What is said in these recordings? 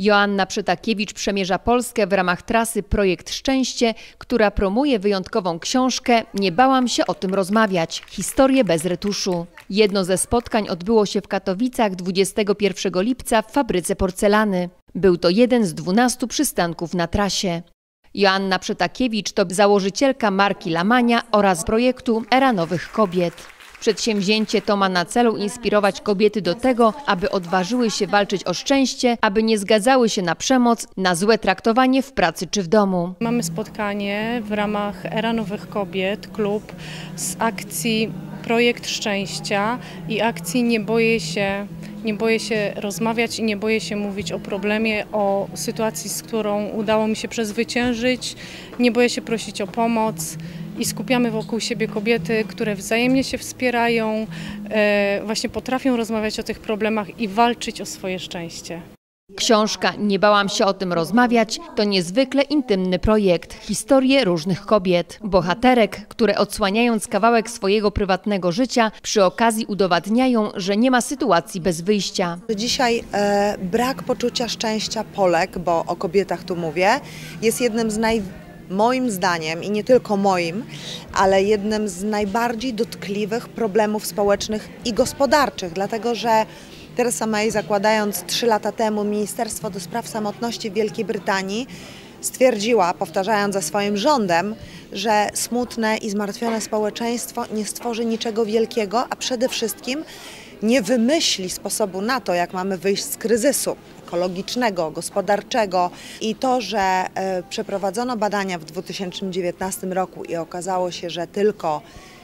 Joanna Przytakiewicz przemierza Polskę w ramach trasy Projekt Szczęście, która promuje wyjątkową książkę Nie bałam się o tym rozmawiać. Historie bez retuszu. Jedno ze spotkań odbyło się w Katowicach 21 lipca w fabryce porcelany. Był to jeden z 12 przystanków na trasie. Joanna Przytakiewicz to założycielka marki Lamania oraz projektu Era Nowych Kobiet. Przedsięwzięcie to ma na celu inspirować kobiety do tego, aby odważyły się walczyć o szczęście, aby nie zgadzały się na przemoc, na złe traktowanie w pracy czy w domu. Mamy spotkanie w ramach Era Nowych Kobiet, klub z akcji Projekt Szczęścia i akcji Nie boję się rozmawiać i nie boję się mówić o problemie, o sytuacji, z którą udało mi się przezwyciężyć. Nie boję się prosić o pomoc i skupiamy wokół siebie kobiety, które wzajemnie się wspierają, właśnie potrafią rozmawiać o tych problemach i walczyć o swoje szczęście. Książka Nie bałam się o tym rozmawiać to niezwykle intymny projekt. Historie różnych kobiet, bohaterek, które odsłaniając kawałek swojego prywatnego życia, przy okazji udowadniają, że nie ma sytuacji bez wyjścia. Dzisiaj brak poczucia szczęścia Polek, bo o kobietach tu mówię, jest jednym z moim zdaniem i nie tylko moim, ale jednym z najbardziej dotkliwych problemów społecznych i gospodarczych, dlatego że Theresa May, zakładając 3 lata temu Ministerstwo do Spraw Samotności w Wielkiej Brytanii, stwierdziła, powtarzając za swoim rządem, że smutne i zmartwione społeczeństwo nie stworzy niczego wielkiego, a przede wszystkim nie wymyśli sposobu na to, jak mamy wyjść z kryzysu ekologicznego, gospodarczego. I to, że przeprowadzono badania w 2019 roku i okazało się, że tylko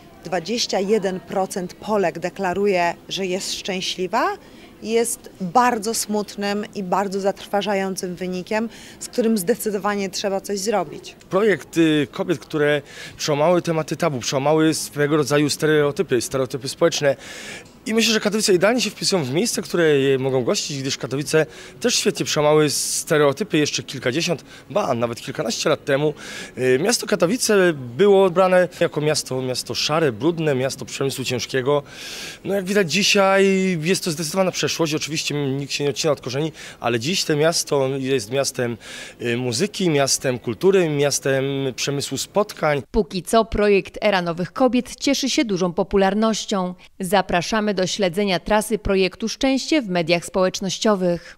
21% Polek deklaruje, że jest szczęśliwa, jest bardzo smutnym i bardzo zatrważającym wynikiem, z którym zdecydowanie trzeba coś zrobić. Projekt kobiet, które przełamały tematy tabu, przełamały swego rodzaju stereotypy społeczne. I myślę, że Katowice idealnie się wpisują w miejsce, które je mogą gościć, gdyż Katowice też świetnie przełamały stereotypy jeszcze kilkadziesiąt, nawet kilkanaście lat temu. Miasto Katowice było brane jako miasto szare, brudne, miasto przemysłu ciężkiego. No jak widać dzisiaj jest to zdecydowana przeszłość, oczywiście nikt się nie odcina od korzeni, ale dziś to miasto jest miastem muzyki, miastem kultury, miastem przemysłu spotkań. Póki co projekt Era Nowych Kobiet cieszy się dużą popularnością. Zapraszamy do śledzenia trasy projektu Szczęście w mediach społecznościowych.